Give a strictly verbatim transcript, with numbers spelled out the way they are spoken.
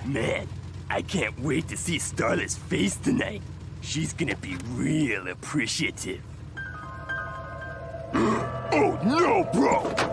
Man, I can't wait to see Starla's face tonight. She's gonna be real appreciative. Oh no, bro!